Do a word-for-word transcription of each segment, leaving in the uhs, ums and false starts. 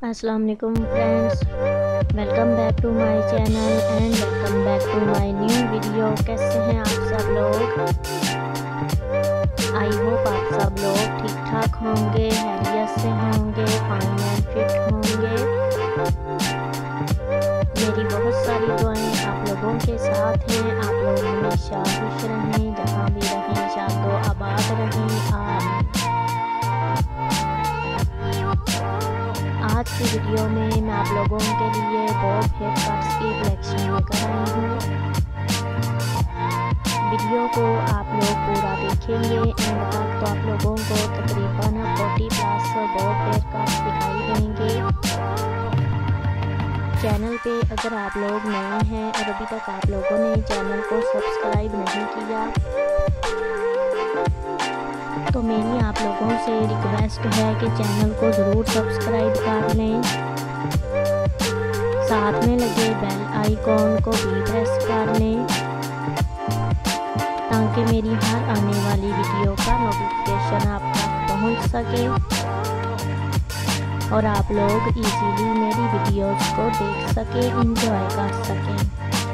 अस्सलाम वालेकुम friends, welcome back to my channel and welcome back to my new video. कैसे हैं आप सब लोग? आई होप आप सब लोग ठीक ठाक होंगे, हैरियत से होंगे, फाइन एंड फिट होंगे। मेरी बहुत सारी दुआएं आप लोगों के साथ हैं। आप लोग हमेशा खुश रहें, जहाँ भी रहें शादो आबाद रहें। आमीन। आज की वीडियो में मैं आप लोगों के लिए बॉब हेयर कट्स की कलेक्शन लेकर आई हूँ। वीडियो को आप लोग पूरा देखेंगे एंड तक तो आप लोगों को तकरीबन चालीस प्लस बॉब हेयर कट्स दिखाई देंगे। चैनल पे अगर आप लोग नए हैं और अभी तक आप लोगों ने चैनल को सब्सक्राइब नहीं किया तो मेरी आप लोगों से रिक्वेस्ट है कि चैनल को ज़रूर सब्सक्राइब कर लें, साथ में लगे बेल आइकॉन को भी प्रेस कर लें ताकि मेरी हर आने वाली वीडियो का नोटिफिकेशन आप तक पहुंच सके और आप लोग इजीली मेरी वीडियोस को देख सकें, एंजॉय कर सकें।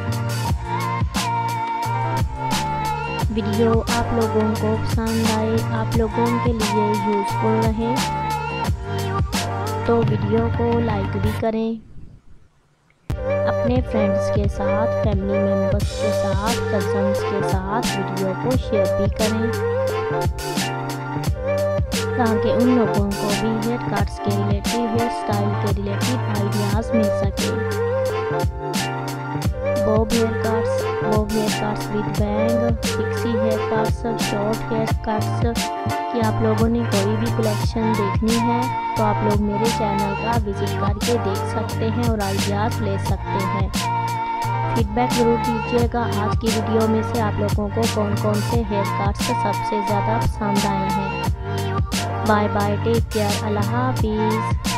वीडियो आप लोगों को पसंद आए, आप लोगों के लिए यूज़फुल रहे तो वीडियो को लाइक भी करें, अपने फ्रेंड्स के साथ, फैमिली मेम्बर्स के साथ, कज़न्स के साथ वीडियो को शेयर भी करें ताकि उन लोगों को भी हेयर कट्स के रिलेटिव, हेयर स्टाइल के रिलेटिव आइडियाज़ मिल सके। Bob hair cuts, bob hair cuts with bang, pixie hair cuts, short hair cuts की आप लोगों ने कोई भी कलेक्शन देखनी है तो आप लोग मेरे चैनल का विजिट करके देख सकते हैं और आइडियाज़ ले सकते हैं। फीडबैक ज़रूर दीजिएगा आज की वीडियो में से आप लोगों को कौन कौन से हेयर कट्स सबसे ज़्यादा पसंद आए हैं। बाय बाय, टेक केयर, अल्लाह हाफिज़।